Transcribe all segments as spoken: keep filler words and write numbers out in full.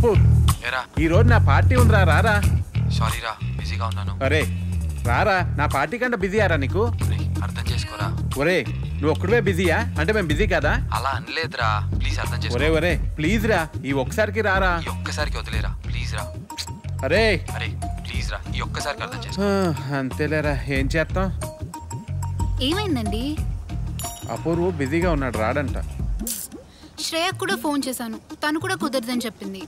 అప్పు ఈ రోజు నా పార్టీ ఉందిరా, రారా. సారీ రా, బిజీగా ఉన్నాను. అరే రారా, నా పార్టీ కంటే బిజీ ఆరా నీకు? అర్థం చేసుకోరా. ఒరే నువ్వు ఒక్కడే బిజీయా? అంటే మేము బిజీ కదా? అలా అనలేదురా, ప్లీజ్ అర్థం చేసుకో. ఒరే ఒరే ప్లీజ్ రా, ఈ ఒక్కసారికి రారా. ఈ ఒక్కసారికి వదిలేరా ప్లీజ్ రా. అరే అరే ప్లీజ్ రా, ఈ ఒక్కసారికి అర్థం చేసుకో. అంతేలేరా, ఏం చేస్తాం. ఏమైందండి? అపూర్వు బిజీగా ఉన్నాడు, రాడంట. శ్రేయకు కూడా ఫోన్ చేశాను, తను కూడా కుదరదని చెప్పింది.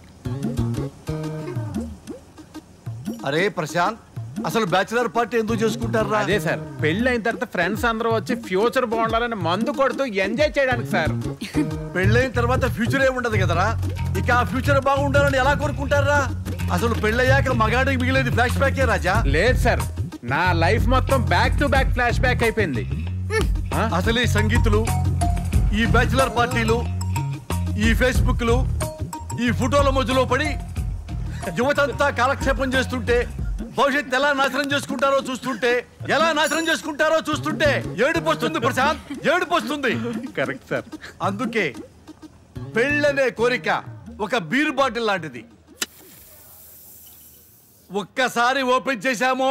అరే ప్రశాంత్, అసలు బ్యాచిలర్ పార్టీ ఎందుకు చేసుకుంటారా? అదే సార్, పెళ్లి అయిన తర్వాత ఫ్రెండ్స్ అందరూ వచ్చి ఫ్యూచర్ బాగుండాలని మందు కొడుతూ ఎంజాయ్ చేయడానికి సార్. పెళ్ళైన తర్వాత ఫ్యూచర్ ఏమి ఉండదు కదరా, ఇక ఆ ఫ్యూచర్ బాగుండాలని ఎలా కోరుకుంటారా? అసలు పెళ్ళయ్యాక మగాడికి మిగిలేది ఫ్లాష్ బ్యాకే రాజా. లేదు సార్, నా లైఫ్ మొత్తం back to back flash back అయిపోయింది. అసలు ఈ సంగీతులు, ఈ బ్యాచిలర్ పార్టీలు, ఈ ఫేస్బుక్లు, ఈ ఫోటోల మధ్యలో పడి యువతంతా కాలక్షేపం చేస్తుంటే, భవిష్యత్తు ఎలా నాశనం చేసుకుంటారో చూస్తుంటే, ఎలా నాశనం చేసుకుంటారో చూస్తుంటే ఏడుపు వస్తుంది ప్రశాంత్, ఏడుపు వస్తుంది. Correct sir. అందుకే పెళ్ళనే కోరిక ఒక బీర్ బాటిల్ లాంటిది. ఒక్కసారి ఓపెన్ చేశామో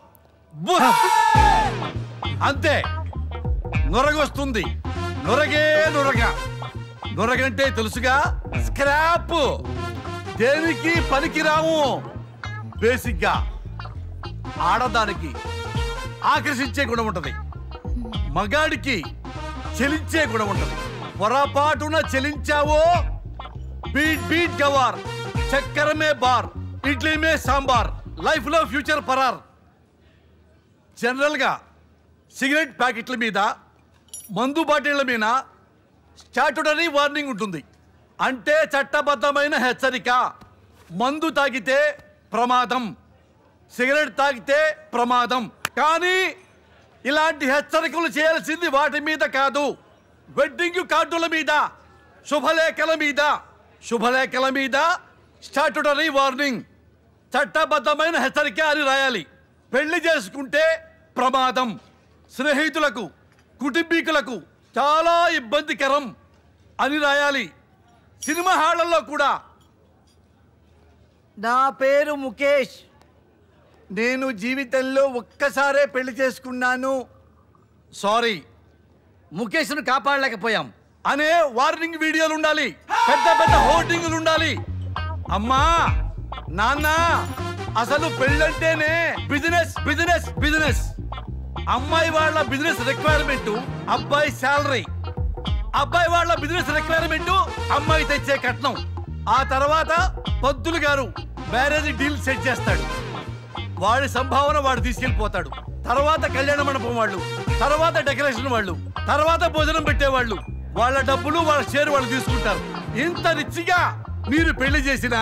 అంతే, నొరగొస్తుంది. నొరగే నొరగ. నొరగంటే తెలుసుగా, స్క్రాప్, దేనికి పనికిరాము. బేసిక్ గా ఆడదానికి ఆకర్షించే గుణం ఉంటది, మగాడికి చెలించే గుణం ఉంటది. పొరపాటున చెలించావో బీట్ బీట్ గవార్, చక్కెరమే బార్, ఇడ్లీ మే సాంబార్, లైఫ్ లో ఫ్యూచర్ పరార్. జనరల్ గా సిగరెట్ ప్యాకెట్ల మీద, మందు బాటిళ్ల మీద స్టాట్యుటరీ వార్నింగ్ ఉంటుంది. అంటే చట్టబద్ధమైన హెచ్చరిక. మందు తాగితే ప్రమాదం, సిగరెట్ తాగితే ప్రమాదం. కానీ ఇలాంటి హెచ్చరికలు చేయాల్సింది వాటి మీద కాదు, వెడ్డింగ్ కార్డుల మీద, శుభలేఖల మీద. శుభలేఖల మీద స్టాట్యుటరీ వార్నింగ్, చట్టబద్ధమైన హెచ్చరిక అని రాయాలి. పెళ్లి చేసుకుంటే ప్రమాదం, స్నేహితులకు కుటుంబీకులకు చాలా ఇబ్బందికరం అని రాయాలి. సినిమా హాళ్లలో కూడా నా పేరు ముఖేష్, నేను జీవితంలో ఒక్కసారే పెళ్లి చేసుకున్నాను, సారీ ముఖేష్ను కాపాడలేకపోయాం అనే వార్నింగ్ వీడియోలు ఉండాలి, పెద్ద పెద్ద హోర్డింగులు ఉండాలి. అమ్మా నాన్న, అసలు పెళ్ళంటేనే బిజినెస్ బిజినెస్ బిజినెస్. అమ్మాయి వాళ్ళ బిజినెస్ రిక్వైర్మెంట్ అబ్బాయి శాలరీ, అబ్బాయి వాళ్ళ బిజినెస్ రిక్వైర్మెంట్ అమ్మాయి తెచ్చే కట్నం. ఆ తర్వాత పంతులు గారు మ్యారేజ్ డీల్ సెట్ చేస్తాడు, వాడి సంభావన వాడు తీసుకెళ్లిపోతాడు. తర్వాత కళ్యాణ మండపం వాళ్ళు, తర్వాత డెకరేషన్ వాళ్ళు, తర్వాత భోజనం పెట్టేవాళ్ళు, వాళ్ళ డబ్బులు వాళ్ళ షేర్ వాళ్ళు తీసుకుంటారు. ఇంత రిచ్గా మీరు పెళ్లి చేసినా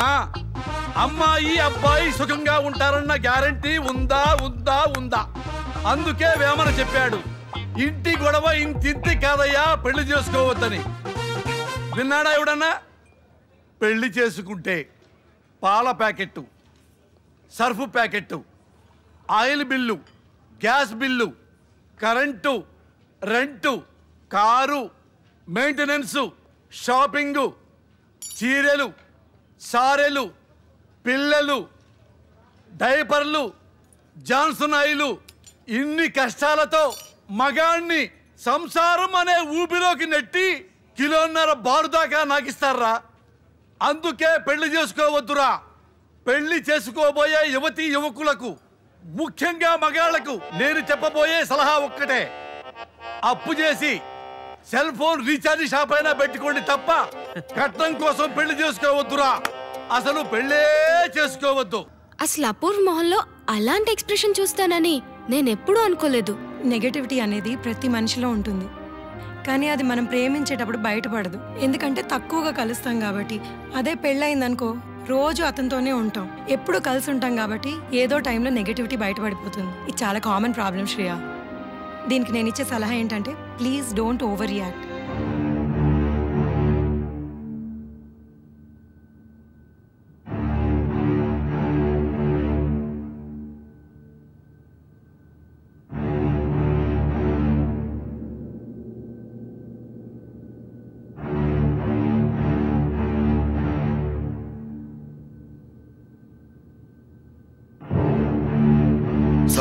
అమ్మాయి అబ్బాయి సుఖంగా ఉంటారన్న గ్యారంటీ ఉందా ఉందా ఉందా? అందుకే వేమన చెప్పాడు, ఇంటి గొడవ ఇంతింతి కాదయ్యా, పెళ్లి చేసుకోవద్దని. విన్నాడా ఎవడన్నా? పెళ్లి చేసుకుంటే పాల packet, Surf packet, oil bill, gas bill, current, rent, car, maintenance, shopping, చీరెలు, సారెలు, పిల్లలు, డైపర్లు, జాన్సన్ ఆయిలు, ఇన్ని కష్టాలతో మగాణ్ణి సంసారం అనే ఊపిలోకి నెట్టి కిలోన్నర బారు దాకా నాకిస్తారా? అందుకే పెళ్లి చేసుకోవద్దురా. పెళ్లి చేసుకోబోయే యువతి యువకులకు, ముఖ్యంగా మగాళ్లకు నేను చెప్పబోయే సలహా ఒక్కటే, అప్పు చేసి సెల్ ఫోన్ రీఛార్జ్ షాప్ అయినా పెట్టుకోండి తప్ప కట్నం కోసం పెళ్లి చేసుకోవద్దురా. అసలు పెళ్ళే చేసుకోవద్దు. అసలు అపూర్వ మొహంలో అలాంటి ఎక్స్ప్రెషన్ చూస్తానని నేనెప్పుడూ అనుకోలేదు. నెగటివిటీ అనేది ప్రతి మనిషిలో ఉంటుంది, కానీ అది మనం ప్రేమించేటప్పుడు బయటపడదు, ఎందుకంటే తక్కువగా కలుస్తాం కాబట్టి. అదే పెళ్ళయిందనుకో, రోజు అతనితోనే ఉంటాం, ఎప్పుడు కలిసి ఉంటాం కాబట్టి ఏదో టైంలో నెగటివిటీ బయటపడిపోతుంది. ఇది చాలా కామన్ ప్రాబ్లం శ్రేయ. దీనికి నేను ఇచ్చే సలహా ఏంటంటే, ప్లీజ్ డోంట్ ఓవర్ రియాక్ట్.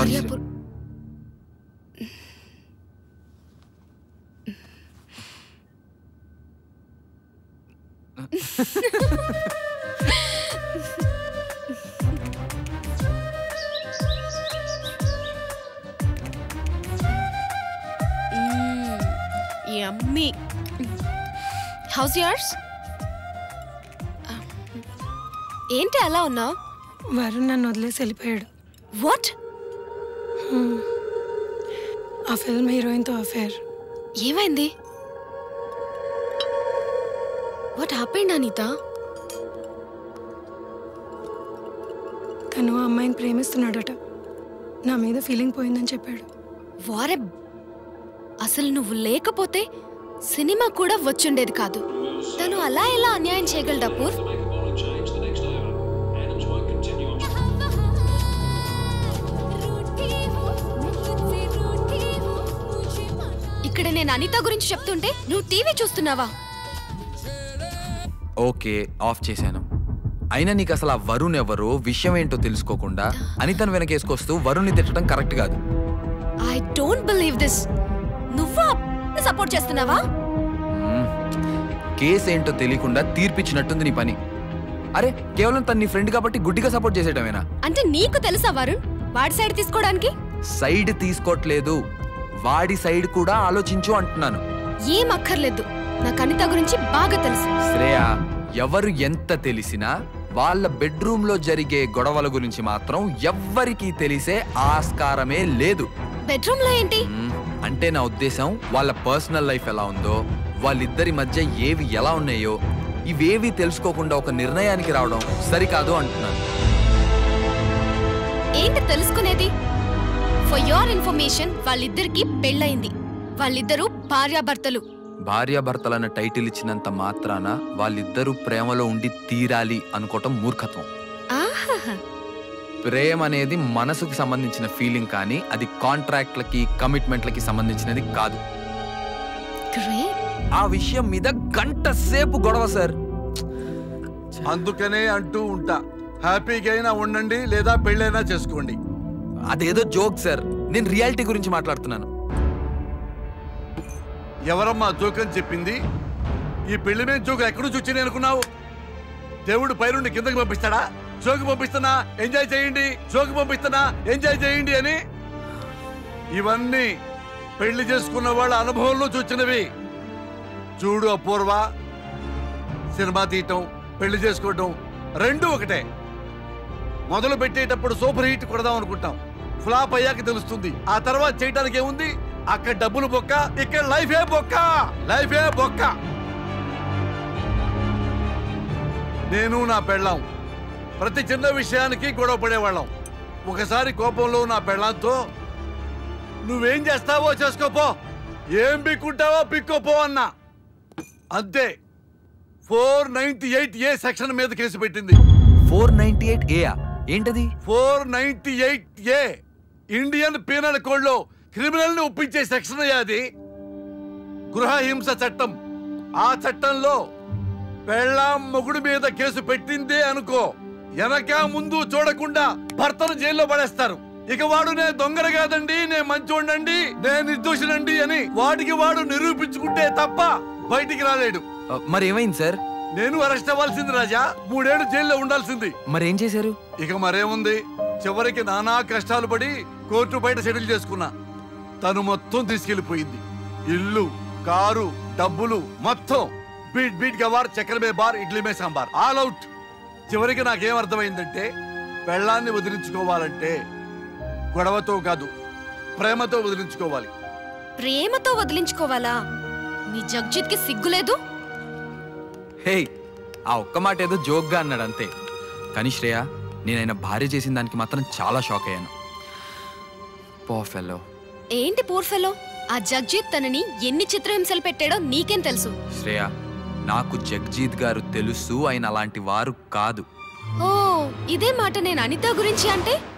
భార్యాపుర్ యమ్మీ. How's yours? ఏంటి అలా ఉన్నావు? వరుణ్ నన్ను వదిలేసి వెళ్ళిపోయాడు. వాట్? ఆ ఫిల్మ్ హీరోయిన్తో అఫేర్. ఏమైంది? What happened Anitha? తను ఆ అమ్మాయిని ప్రేమిస్తున్నాడట. నా మీద ఫీలింగ్ పోయిందని చెప్పాడు. వారే, అసలు నువ్వు లేకపోతే సినిమా కూడా వచ్చుండేది కాదు. తను అలా ఎలా అన్యాయం చేయగలడా పూర్? ఇక్కడ నేను అనిత గురించి చెప్తుంటే నువ్వు టీవీ చూస్తున్నావా? ఓకే, ఆఫ్ చేశాను. అయినా నీకు అసలు ఆ వరుణ్ ఎవరో విషయం ఏంటో తెలుసుకోకుండా అనితను వెనకేసుకొస్తూ వరుణ్ని తిట్టడం కరెక్ట్ కాదు. I don't believe this. నువ్వు సపోర్ట్ చేస్తున్నావా? కేసు ఏంటో తెలియకుండా తీర్పిచ్చినట్టుంది నీ పని. అరే, కేవలం తన నీ ఫ్రెండ్ కాబట్టి గుడ్డిగా సపోర్ట్ చేసేయటమేనా? అంటే నీకు తెలుసా వరుణ్ వాడి సైడ్ తీసుకోవడానికి? సైడ్ తీసుకోవట్లేదు, వాడి సైడ్ కూడా ఆలోచించు అంటున్నాను. ఏం అక్కర్లేదు, నాకు అనిత గురించి బాగా తెలుసు. శ్రేయ, ఎవరు ఎంత తెలిసినా వాళ్ళ బెడ్రూమ్ లో జరిగే గొడవల గురించి మాత్రం ఎవ్వరికీ తెలిసే ఆస్కారమే లేదు. బెడ్రూమ్ లో ఏంటి అంటే నా ఉద్దేశం, వాళ్ళ పర్సనల్ లైఫ్ ఎలా ఉందో, వాళ్ళిద్దరి మధ్య ఏవి ఎలా ఉన్నాయో ఇవేవి తెలుసుకోకుండా ఒక నిర్ణయానికి రావడం సరికాదు అంటున్నాను. ఏంటి తెలుసుకునేది? ఫర్ యోర్ ఇన్ఫర్మేషన్, వాళ్ళిద్దరికి పెళ్ళయింది. వాళ్ళిద్దరూ భార్యాభర్తలు. భార్యాభర్తలన్న టైటిల్ ఇచ్చినంత మాత్రాన వాళ్ళిద్దరూ ప్రేమలో ఉండి తీరాలి అనుకోవటం మూర్ఖత్వం. ప్రేమ అనేది మనసుకు సంబంధించిన ఫీలింగ్, కానీ అది కాంట్రాక్ట్లకి కమిట్మెంట్లకి సంబంధించినది కాదు. ఆ విషయం మీద గంట సేపు గొడవ సార్. అందుకనే అంటూ ఉంటా, హ్యాపీగా అయినా ఉండండి లేదా పెళ్ళైనా చేసుకోండి. అదేదో జోక్ సార్, నేను రియాలిటీ గురించి మాట్లాడుతున్నాను. ఎవరమ్మా జోకని చెప్పింది? ఈ పెళ్లి మీద జోకులు ఎక్కడి నుంచి వచ్చినాయి అనుకున్నావు? దేవుడు పైనుండి కిందకి పంపిస్తాడా? జోకు పంపిస్తున్నా ఎంజాయ్ చేయండి, జోకు పంపిస్తున్నా ఎంజాయ్ చేయండి అని. ఇవన్నీ పెళ్లి చేసుకున్న వాళ్ళ అనుభవంలో చూచినవి. చూడు అపూర్వ, సినిమా తీయటం పెళ్లి చేసుకోవటం రెండు ఒకటే. మొదలు పెట్టేటప్పుడు సూపర్ హిట్ కొడదాం అనుకుంటాం, ఫ్లాప్ అయ్యాక తెలుస్తుంది. ఆ తర్వాత చేయడానికి ఏముంది? అక్కడ డబ్బులు బొక్క, ఇక్కడ లైఫే బొక్క, లైఫే బొక్క. నేను నా పెళ్ళాం ప్రతి చిన్న విషయానికి గొడవ పడేవాళ్ళం. ఒకసారి కోపంలో నా పెళ్ళాంతో, నువ్వేం చేస్తావో చేసుకోపో, ఏం పిక్కుంటావో పిక్కోపో అన్నా. అంతే, four ninety eight A section మీద కేసు పెట్టింది. ఫోర్ నైన్టీ ఎయిట్ ఏ ఏంటది? Four ninety eight A Indian penal code లో క్రిమినల్ ని ఒప్పించే సెక్షన్ అది. గృహహింస చట్టం. ఆ చట్టంలో పెళ్ళాం మొగుడు మీద కేసు పెట్టిందే అనుకో, వెనక ముందు చూడకుండా భర్తను జైల్లో పడేస్తారు. ఇక వాడు నేను దొంగర కాదండి, నేను మంచోండండి, నేను నిర్దోషినండి అని వాడికి వాడు నిరూపించుకుంటే తప్ప బయటికి రాలేడు. మరి ఏమైంది సార్? నేను అరెస్ట్ అవ్వాల్సింది రాజా, మూడేళ్లు జైల్లో ఉండాల్సింది. మరేం చేశారు? ఇక మరేముంది, చివరికి నానా కష్టాలు పడి కోర్టు బయట సెటిల్ చేసుకున్నా. తను మొత్తం తీసుకెళ్లిపోయింది. ఇల్లు, కారు, డబ్బులు మొత్తం. బీట్ బీట్ గవార్, చక్కెర మే బార్, ఇడ్లీ మే సాంబార్, ఆల్ అవుట్. చివరికి నాకేం అర్థమైందంటే, పెళ్ళాన్ని వదిలించుకోవాలంటే గొడవతో కాదు, ప్రేమతో వదిలించుకోవాలి. ప్రేమతో వదిలించుకోవాలా? నీ జగ్జిత్ కి సిగ్గులేదు? హే, ఆ ఒక్క మాట ఏదో జోక్గా అన్నాడు అంతే. కానీ శ్రేయ, నేనైనా భార్య చేసిన దానికి మాత్రం చాలా షాక్ అయ్యాను. పో ఫెలో. ఏంటి పూర్ ఫెలో? ఆ జగ్జిత్ తనని ఎన్ని చిత్రహింసలు పెట్టాడో నీకేం తెలుసు? శ్రేయ, నాకు జగ్జీత్ గారు తెలుసు, ఆయన అలాంటి వారు కాదు. ఓ, ఇదే మాట నేను అనిత గురించి అంటే